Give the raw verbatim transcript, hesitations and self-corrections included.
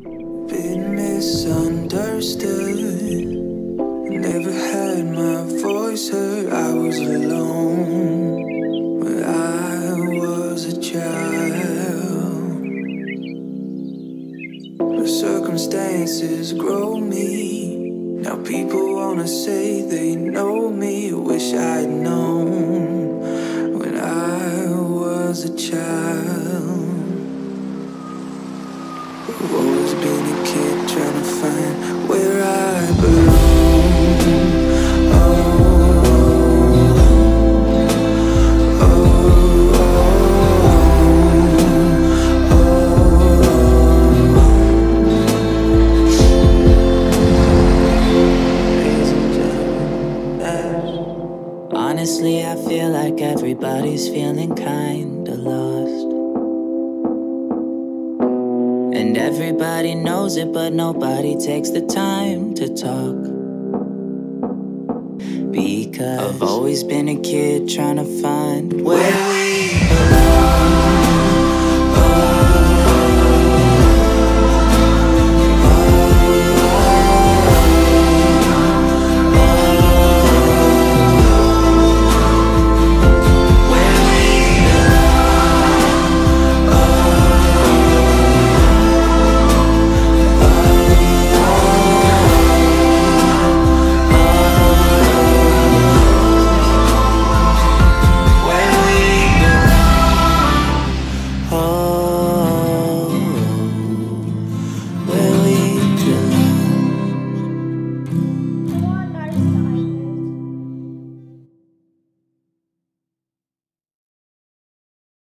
Been misunderstood, never had my voice heard. I was alone when I was a child. The circumstances grow me. Now people wanna say they know me. Wish I'd known when I was a child. I've always been a kid trying to find where I belong. Oh, oh, oh, oh. Honestly, I feel like everybody's feeling kinda lost. And everybody knows it, but nobody takes the time to talk. Because I've always been a kid trying to find where we belong.